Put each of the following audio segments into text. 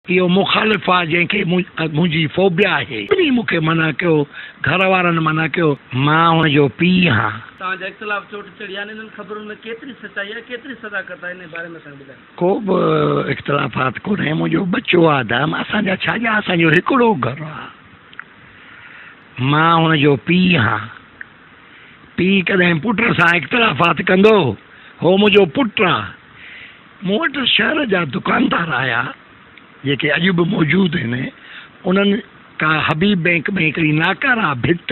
इहो मुखालिफ़ आहे जंहिंखे मुंहिंजी फोबिया आहे। मूंखे मना कयो, घर वारनि मना कयो, मां हुनजो पीउ आहियां। तव्हांजा इख़्तिलाफ़ चोट चढ़ी आहे, इन्हनि ख़बरुनि में केतिरी सचाई आहे, केतिरी सदाकत आहे, इन बारे में असांखे ॿुधायो। को बि इख़्तिलाफ़ात कोन्हे, मुंहिंजो बच्चो आहे धाम, असांजा छाजा, असांजो हिकिड़ो घरु आहे। मां हुनजो पीउ आहियां। पीउ कॾहिं पुट सां इख़्तिलाफ़ात कंदो? हो मुंहिंजो पुटु आहे। मूं वटि शहर जा दुकानदार आया जेके अॼु बि मौजूदु आहिनि। उन्हनि का हबीब बैंक में हिकिड़ी नाकारा भित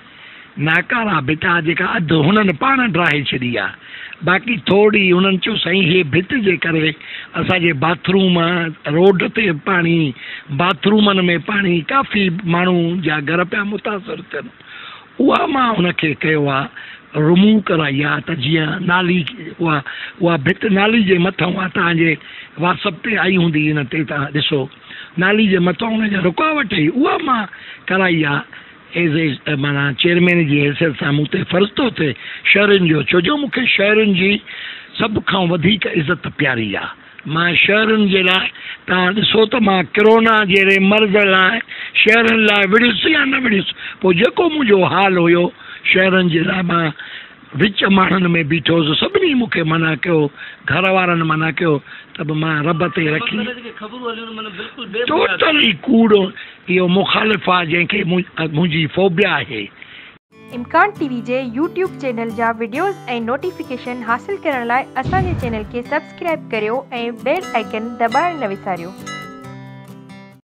आहे जेका अधु हुननि पाण ड्राहे छॾी आहे, बाक़ी थोरी हुननि चयो साईं हे भित जे करे असांजे बाथरूम, रोड ते पाणी, बाथरूमनि में पाणी, काफ़ी माण्हू जा घर पिया मुतासिर थियनि। उहा मां हुनखे कयो आहे, रिमूव कराई आहे त जीअं नाली उहा भित नाली जे मथां आहे, तव्हांजे व्हाट्सअप ते आई हूंदी, इन ते तव्हां ॾिसो, नाली जे मथां हुनजी रुकावट हुई, उहा मां कराई आहे एज़ ए माना चेयरमैन जी हैसियत सां। मूं ते फ़र्ज़ु थो थिए शहरनि जो, छो जो मूंखे शहरनि जी सभ खां वधीक इज़त प्यारी आहे। मां शहरनि जे लाइ, तव्हां ॾिसो त मां कोरोना जहिड़े मर्ज़ लाइ शहरनि लाइ विड़ुसि या न विड़ुसि, पोइ जेको मुंहिंजो हाल हुयो शहरनि जे लाइ मां विच माण्हुनि में बीठो हुउसि। सभिनी मूंखे मना कयो, घर वारनि मना कयो, त बि मां रब ते रखी। टोटली कूड़ो, इहो मुखालिफ़ आहे जंहिंखे मुंहिंजी फोबिया आहे। इम्कान टीवी जे यूट्यूब चैनल जा वीडियोज़ ऐं नोटिफिकेशन हासिल करण लाइ असांजे चैनल खे सब्सक्राइब करियो ऐं बेल आइकन दॿाइण न विसारियो।